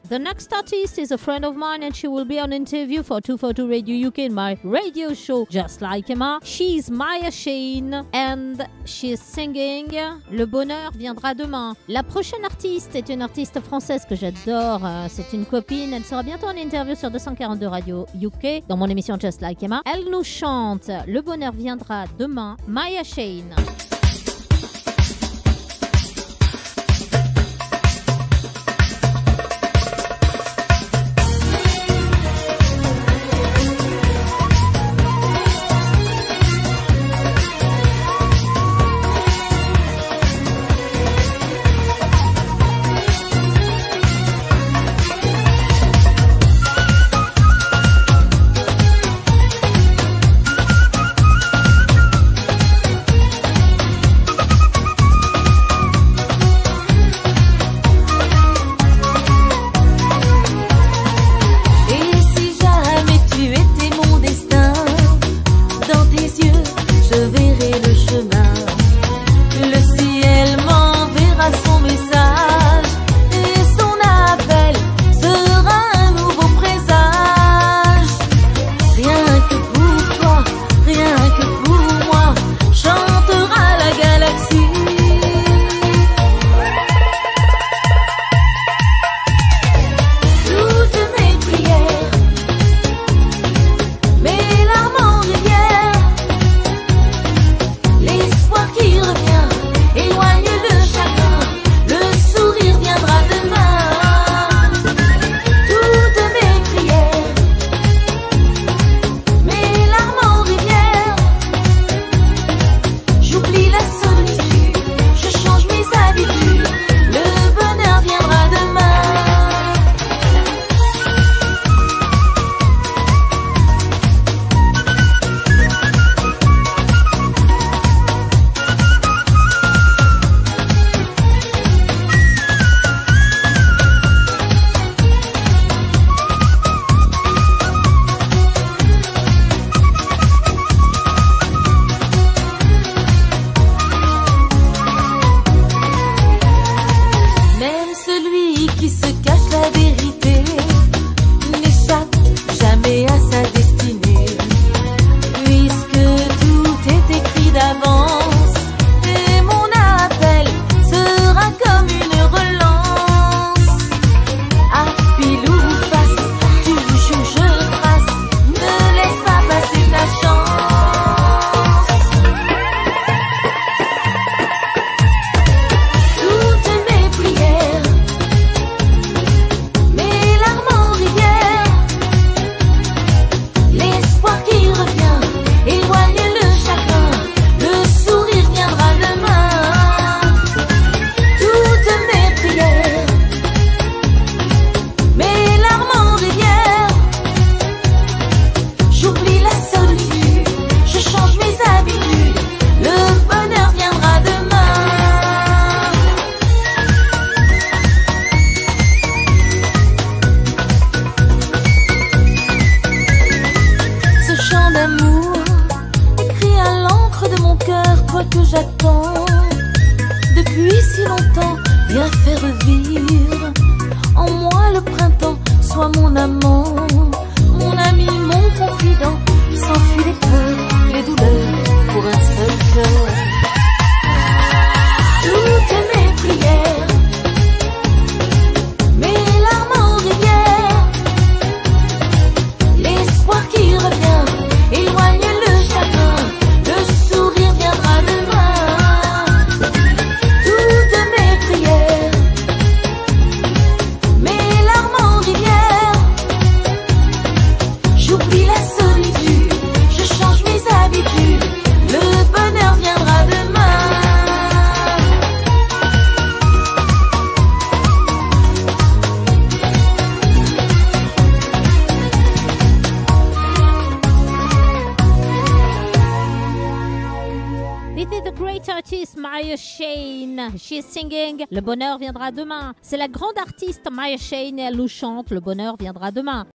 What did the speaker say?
The next artist is a friend of mine and she will be on interview for 242 Radio UK in my radio show Just Like Emma. She's Maya Shane and she's singing Le bonheur viendra demain. La prochaine artiste est une artiste française que j'adore. C'est une copine. Elle sera bientôt en interview sur 242 Radio UK dans mon émission Just Like Emma. Elle nous chante Le bonheur viendra demain. Maya Shane. Que j'attends depuis si longtemps, viens faire revivre en moi le printemps. Sois mon amant, mon ami, mon confident. S'enfuit les peurs, les douleurs pour un seul cœur. Toutes mes prières, mes larmes en rivière, l'espoir qui revient, éloigne le chagrin. Le sourire viendra demain. Toutes mes prières, mes larmes en rivière, j'oublie la solitude, je change mes habitudes. Le bonheur viendra demain. This is the great artist Maya Shane. She's singing Le bonheur viendra demain. C'est la grande artiste Maya Shane et elle nous chante Le bonheur viendra demain.